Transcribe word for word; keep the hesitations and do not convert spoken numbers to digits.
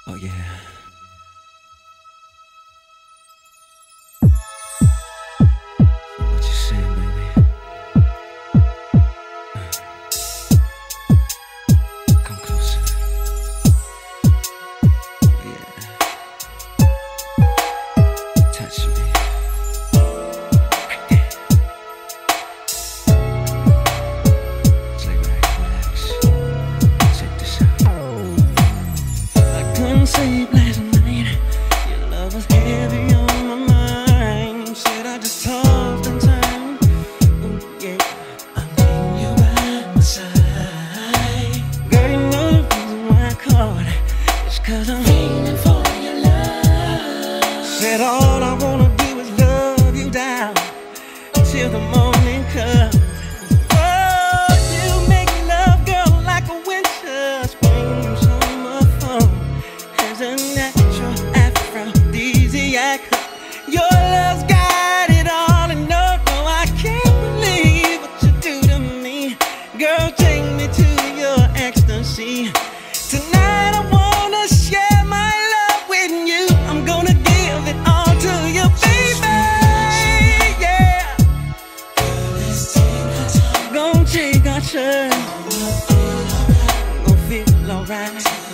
Oh yeah. What you saying, baby? Come closer. Oh yeah. Touch me. Right there. Just lay back, relax. Check this out. I couldn't sleep last night. Your love was heavy on my mind. Said I just tossed and turned. Ooh, yeah. I'm getting you by my side. Girl, you know the reason why I called. It's cause I'm feeling for your love. Said all I wanna do is love you down till the morning comes. Oh, you make love, girl, like a winter, spring, summer, fall. As a natural aphrodisiac, your love's got it all, and no, no, I can't believe what you do to me. Girl, take me to your ecstasy. Tonight I wanna share my love with you. I'm gonna give it all to you, baby. Yeah. Gonna take our turn. Gonna feel alright.